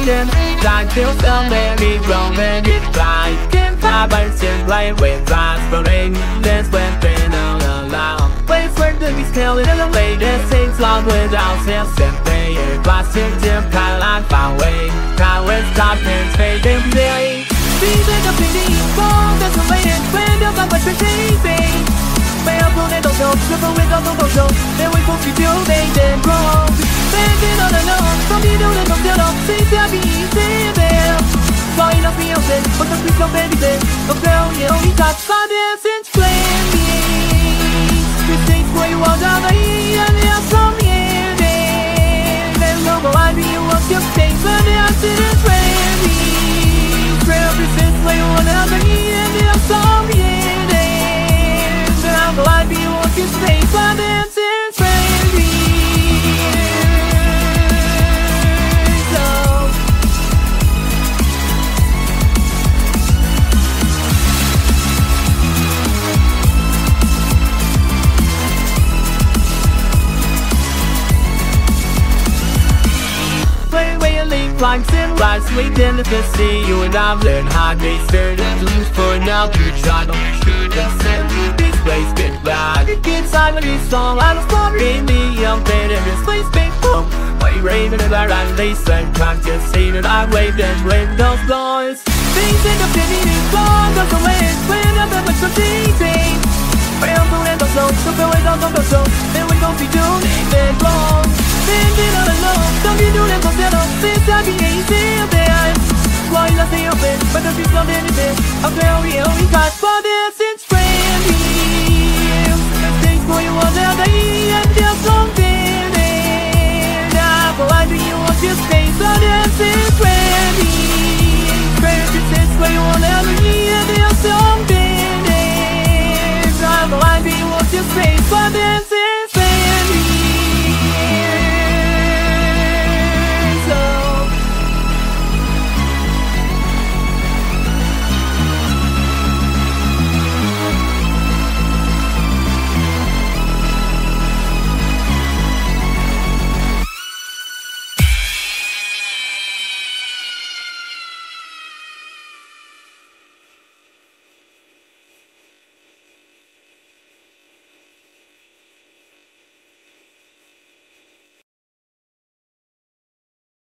then I feel so many wrong and it's right. I burn still play with raspberry. That's when pain all along. Wait for the be still in the way that takes long without sense and prayer. Blasting them kind like far away. Can't wait stop and fade them day. These are the pretty fall that's the way it's when they're not much chasing. May I pull it don't triple with all the show. Then we put you till they then grow. Standing on the low, from the door don't tell them. Seems to be easy there. Flying up the ocean, but the fish don't bend it. A girl, you only got 5 days since playing. This thing's where you are down the hill, and they're from the ending. There's no more idea you want your face, but the accident's ready. Represents where you are down the hill, and they're from the ending. There's no idea you want your face, but the accident's ready. Like sin rise, sweet in the sea. You and I've learned how to start and lose for now. You try to shoot and send this place bit bad. It gets silently song, I don't stop in me. I'm better in this place, big boom. Why you raving about and they said, can't just see that I waved and waved those boys. Things end up getting in long, cause the way it's when I'm ever so cheating. Where I'm going to go, so go away, don't go so. Then we gon' be doing it wrong. Standing all alone, don't be doing it, don't get up. Since I be easy there. Why you stay open, but don't be so anything. I'll tell you, we got for this, it's friendly. The things for you are there, and just don't